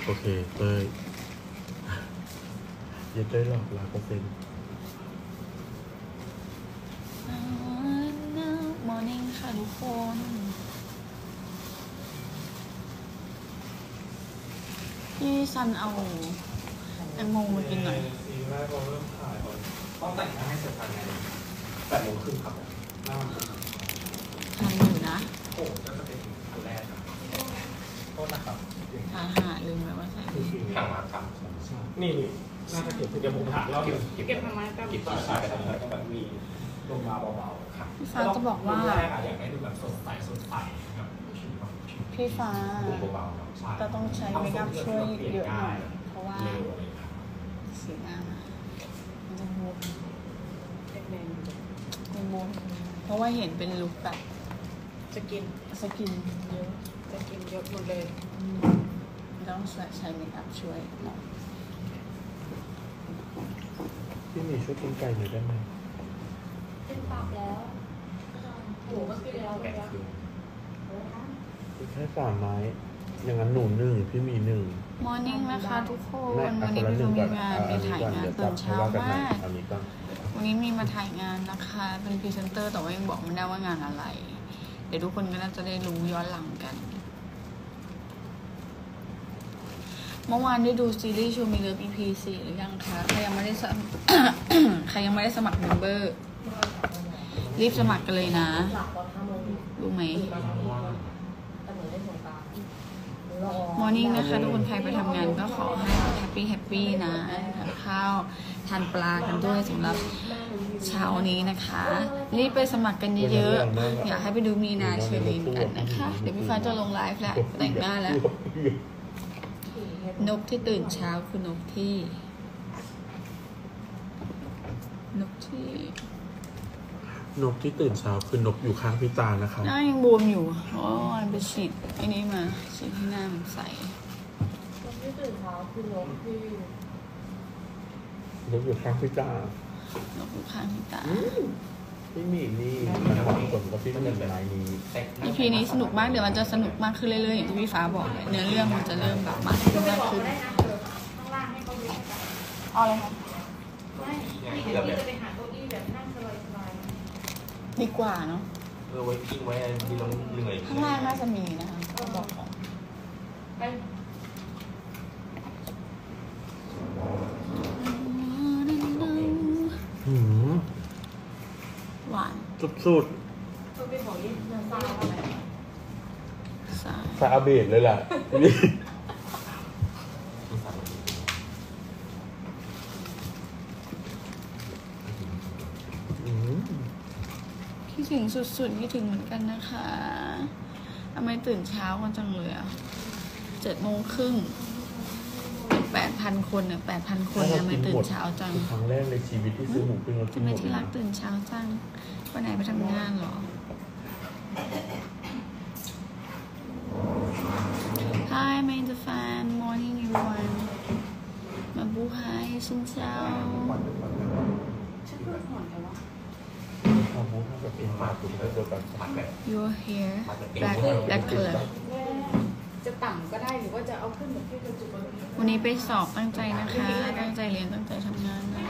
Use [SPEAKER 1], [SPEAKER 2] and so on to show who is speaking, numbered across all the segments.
[SPEAKER 1] โอเคเต้ยอย่าเต้ยหลอก100%
[SPEAKER 2] มอร์นิ่งค่ะทุกคนพี่ซันเอาแตงโมมากินหน่อย
[SPEAKER 3] ซีแรกเราเริ่มถ่ายต้องแต่งหน้าให้เสร็จภายใน8 โมงครึ่งครับหน้ามัน
[SPEAKER 2] ทันอยู่นะ
[SPEAKER 3] โอ้ก็จะเป็นอันแรกครับโทษนะครับ
[SPEAKER 2] ลืมไปว่าใส่
[SPEAKER 3] ห่างมาครับนี่น่าจะเก็บเดี๋ยวผมถามเราเก็บประมาณเก็บที่ใส่ไปทำอะไรก็แบบมีลงมาเบาๆครับ
[SPEAKER 2] พี่ฟ้าจะบอกว่า
[SPEAKER 3] อยากให้ดูแบบสดใสครับ
[SPEAKER 2] พี่ฟ้าก็ต้องใช้เมคอัพช่วยเยอะหน่อยเพราะว่าสีหน้ามันจะบวมเป็นบวมเพราะว่าเห็นเป็นลุคแบบสกินเยอะ
[SPEAKER 4] จะกินเยอะหมดเลย
[SPEAKER 2] ต้องใช้เมคอัพช่วยหน่อย
[SPEAKER 1] พี่มีช่วยกินไก่หน่อยได้ไหม
[SPEAKER 4] เป็นปากแล้วหมูก็คือแล้ว
[SPEAKER 1] แค่3 ไม้อย่างนั้นหนู1พี่มี1
[SPEAKER 2] มอร์นิ่งนะคะทุกคนวันนี้พี่มีงานไปถ่ายงานตื่นเช้ามากวันนี้มีมาถ่ายงานนะคะเป็นพรีเซนเตอร์แต่ว่ายังบอกไม่ได้ว่างานอะไรเดี๋ยวทุกคนก็น่าจะได้รู้ย้อนหลังกันเมื่อวานได้ดูซีรีส์ชูมีเลิฟ EP 4หรือยังคะใครยังไม่ได้สมัครเมมเบอร์รีบสมัครกันเลยนะรู้ไหมมอร์นิ่งนะคะทุกคนใครไปทำงานก็ขอให้แฮปปี้นะทานข้าวทานปลากันด้วยสำหรับเช้านี้นะคะรีบไปสมัครกันเยอะๆอยากให้ไปดูมีนาเชอรีนกันนะคะเดี๋ยวพี่ฟ้าจะลงไลฟ์แล้วแต่งหน้าแล้วนกที่ตื่นเช้าคือนกที่
[SPEAKER 1] ตื่นเช้าคือนกอยู่ข้างพี่ตานะคะ
[SPEAKER 2] หน้ายังบวมอยู่โอ้ยไปฉีดไอ้นี้มาฉีดให้หน้ามันใส
[SPEAKER 4] นกที่ตื่นเช้าคือนกที่
[SPEAKER 1] นกอยู่ข้างพี่ตาพี่มีนี่มันหอมกว่ากับพี่มันเป็นลายนี้
[SPEAKER 2] EP นี้สนุกมากเดี๋ยวมันจะสนุกมากขึ้นเรื่อยๆอย่างที่พี่ฟ้าบอกเนื้อเรื่องมันจะเริ่มแบบมากขึ้นเอาเลยค่ะ
[SPEAKER 4] ไม่เราจะไปหาเก้าอี้แบบนั่งสบาย
[SPEAKER 2] ๆดีกว่าเนาะ
[SPEAKER 3] ไว้ทิ้งไว้ที่เราเหนื่อย
[SPEAKER 2] ข้างล่างน่าจะมีนะคะบอกของหวาน
[SPEAKER 1] สุดซาเบดเลยแหละ
[SPEAKER 2] คิดถึงสุดๆคิดถึงเหมือนกันนะคะทำไมตื่นเช้ากันจังเลยอ่ะ7 โมงครึ่ง8,000 คนเนี่ย8,000 คนทำไมตื่นเช้าจัง
[SPEAKER 1] ครั้งแรกในชีวิตที่ซื้อหมูปิ้งแล้วกินหมด
[SPEAKER 2] ทำไมที่รักตื่นเช้าจังวันไหนไปทำงานหรอ Hi main the fan morning everyone มาบูไฮชินเช้าYour hair black color
[SPEAKER 4] จะต่ำก็ได้หรือว่าจะเอาขึ้นแบบที่กระจุก
[SPEAKER 2] วันนี้ไปสอบตั้งใจนะคะตั้งใจเรียนตั้งใจทำงานนะ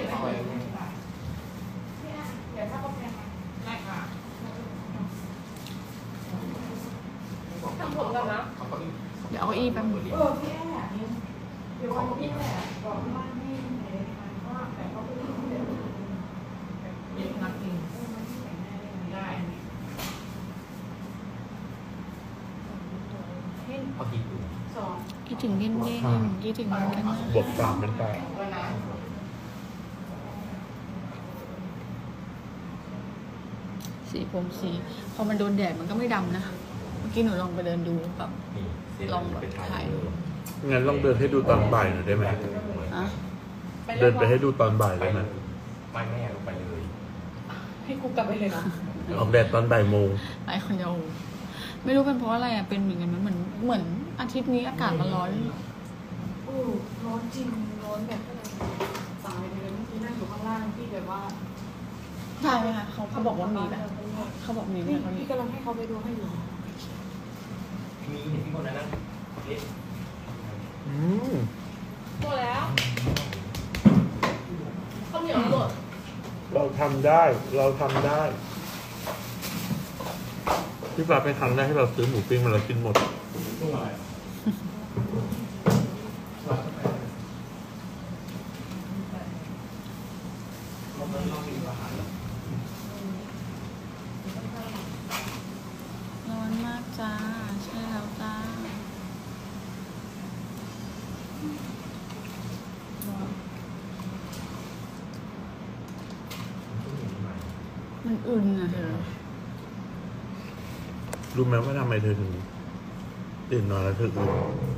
[SPEAKER 4] ทำผมกันนะ
[SPEAKER 2] เดี๋ยวเอาอีแป๊บนึง
[SPEAKER 4] พี่แอ่เดี๋ยววันพี่แอ่บอกว่าไม่ไหนว่าแต่เขาไม่ได้เด็กนักจริงได้
[SPEAKER 2] คิดถึงเด้งคิดถึงกันนะ
[SPEAKER 1] บท3เป็นไป
[SPEAKER 2] สีผมสีพอมันโดนแดดมันก็ไม่ดำนะเมื่อกี้หนูลองไปเดินดูแบบลองแบบถ่ายดู
[SPEAKER 1] งั้นลองเดินให้ดูตอนบ่ายหน่อยได้ไหมเดินไปให้ดูตอนบ่ายได้ไหม
[SPEAKER 3] ไม่แม่ลงไปเลย
[SPEAKER 4] ให้กูกลับไปเลยนะ
[SPEAKER 1] ออกแดดตอนบ่ายโมง
[SPEAKER 2] ไปคนเดียวไม่รู้เป็นเพราะอะไรอ่ะเป็นเหมือนกันเหมือนอาทิตย์นี้อากาศมันร้อน
[SPEAKER 4] ร้อนจริงร้อนแบบตายเลยเมื่อกี้นั่งอยู่ข้างล่างที่แบบว่า
[SPEAKER 2] ใช่ไหมคะเขาบอกว่ามีนะเขาบอกมีนะ
[SPEAKER 4] พี่กำลังให้เขาไปดูให้อยู่
[SPEAKER 3] มีเห็นพี่คนนั้นนะ
[SPEAKER 4] หมดแล้วข้าวเหนียวหมด
[SPEAKER 1] เราทำได้ เราทำได้พี่ปลาเป็นครั้งแรกที่เราซื้อหมูปิ้งมาแล้วกินหมด
[SPEAKER 3] ตู้อะไร
[SPEAKER 2] ร้อนมากจ้า ใช่แล้วจ้า มันอุ่นอ่ะเธอ
[SPEAKER 1] รู้ไหมว่าทำไมเธอถึงตื่นนอนแล้วเธออื่น